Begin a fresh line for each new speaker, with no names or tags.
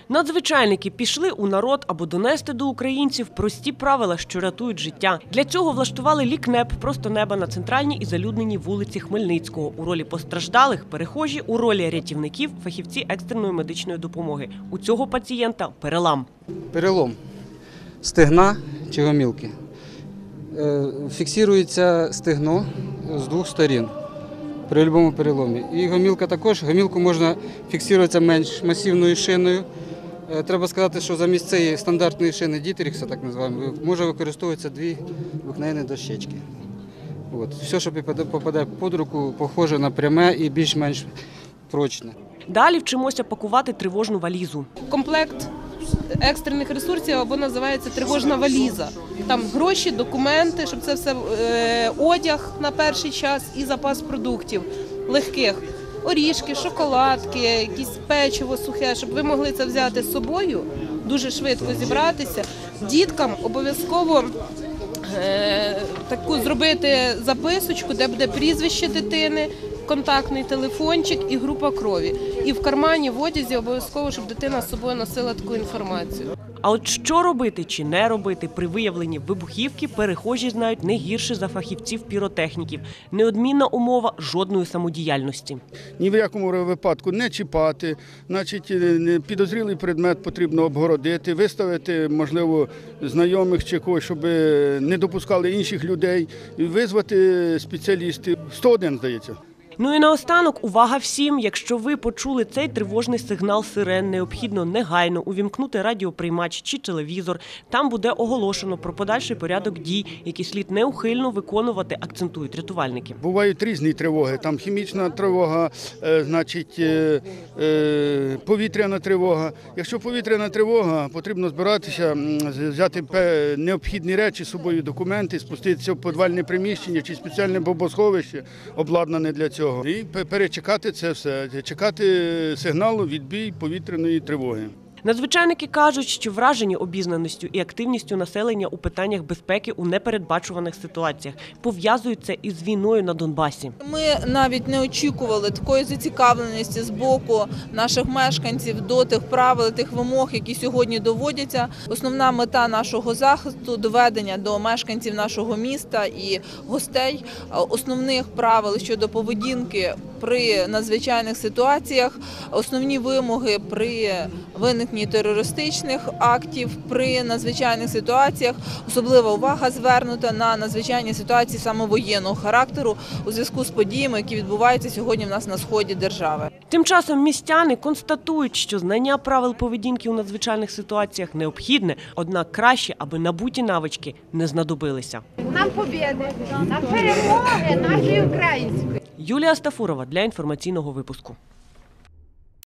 Надзвичайники пішли у народ, аби донести до українців прості правила, що рятують життя. Для цього влаштували лікнеп просто неба на центральній і залюдненій вулиці Хмельницького. У ролі постраждалих – перехожі, у ролі рятівників – фахівці екстреної медичної допомоги. У цього пацієнта – перелам.
Перелом стегна чи гомілки. Фіксується стегно з двох сторін при будь-якому переломі. І гомілка також. Гомілку можна фіксувати менш масивною шиною. Треба сказати, що замість цієї стандартної шини Дітерікса, так називаємо, може використовуватися дві обикновенні дощечки. Все, що попадає під руку, похоже на пряме і більш-менш прочне.
Далі вчимося пакувати тривожну валізу.
Комплект екстрених ресурсів або називається тривожна валіза. Там гроші, документи, щоб це все одяг на перший час і запас продуктів легких. Орішки, шоколадки, якісь печиво сухе, щоб ви могли це взяти з собою, дуже швидко зібратися. Діткам обов'язково таку зробити записочку, де буде прізвище дитини, контактний телефончик і група крові. І в кармані, в одязі обов'язково, щоб дитина з собою носила таку інформацію.
А от що робити чи не робити при виявленні вибухівки, перехожі знають не гірше за фахівців-піротехніків. Неодмінна умова – жодної самодіяльності.
Ні в якому випадку не чіпати, значить, підозрілий предмет потрібно обгородити, виставити, можливо, знайомих чи когось, щоб не допускали інших людей, визвати спеціалістів. 101, здається.
Ну і наостанок, увага всім! Якщо ви почули цей тривожний сигнал сирен, необхідно негайно увімкнути радіоприймач чи телевізор. Там буде оголошено про подальший порядок дій, які слід неухильно виконувати, акцентують рятувальники.
Бувають різні тривоги. Там хімічна тривога, значить, повітряна тривога. Якщо повітряна тривога, потрібно збиратися, взяти необхідні речі з собою, документи, спуститися в підвальне приміщення чи спеціальне бомбосховище, обладнане для цього. І перечекати це все, чекати сигналу відбій повітряної тривоги.
Надзвичайники кажуть, що вражені обізнаністю і активністю населення у питаннях безпеки у непередбачуваних ситуаціях. Пов'язують це із війною на Донбасі.
Ми навіть не очікували такої зацікавленості з боку наших мешканців до тих правил, тих вимог, які сьогодні доводяться. Основна мета нашого захисту – доведення до мешканців нашого міста і гостей основних правил щодо поведінки при надзвичайних ситуаціях, основні вимоги при виникненні терористичних актів, при надзвичайних ситуаціях. Особлива увага звернута на надзвичайні ситуації саме воєнного характеру у зв'язку з подіями, які відбуваються сьогодні в нас на сході держави.
Тим часом містяни констатують, що знання правил поведінки у надзвичайних ситуаціях необхідне, однак краще, аби набуті навички не знадобилися.
На побєди, на перемоги нашої української.
Юлія Стафурова для інформаційного випуску.